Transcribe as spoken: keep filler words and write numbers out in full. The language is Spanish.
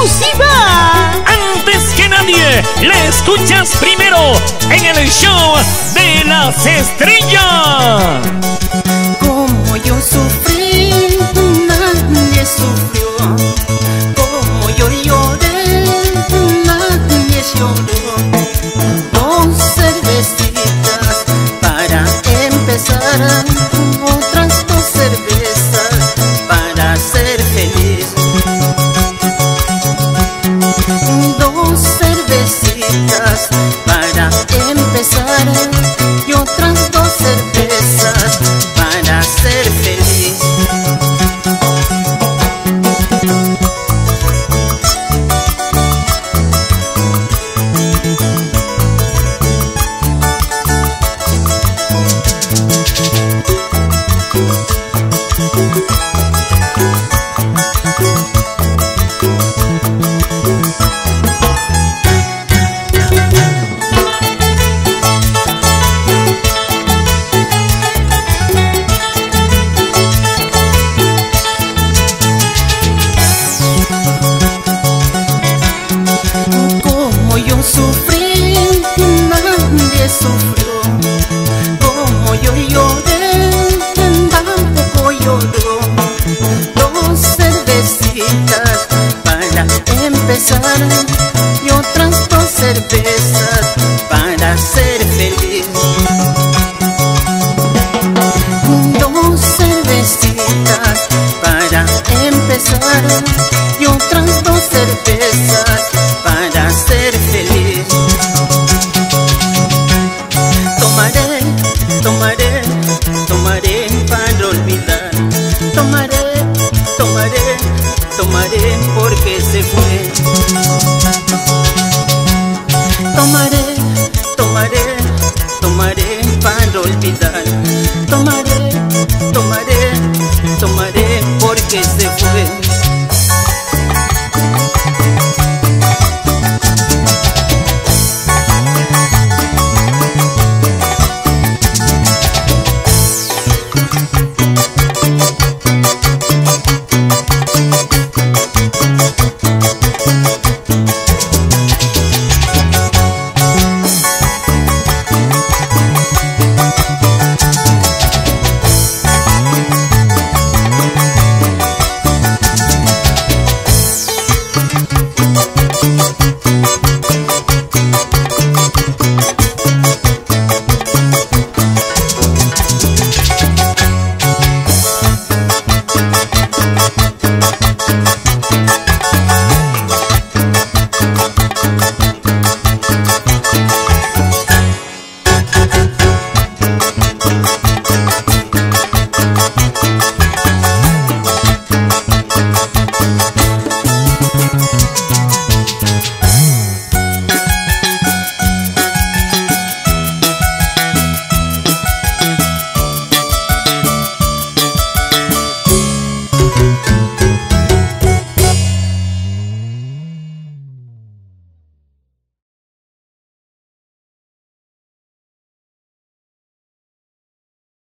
exclusiva. Antes que nadie, la escuchas primero en el show de las estrellas. Como yo sufrí, nadie sufrió. Como yo lloré, nadie lloró. Dos cervecitas para empezar, otras dos cervezas para ser feliz. Dos cervecitas para empezar y otras dos cervezas para ser feliz. Como yo sufrí, nadie sufrió. Como yo lloré, tampoco lloró. Dos cervecitas para empezar y otras dos cervezas para ser feliz. Dos cervecitas para empezar y otras dos cervezas para ser feliz. Tomaré, tomaré, tomaré para olvidar. Tomaré, tomaré, tomaré porque se fue. Tomaré, tomaré, tomaré para olvidar.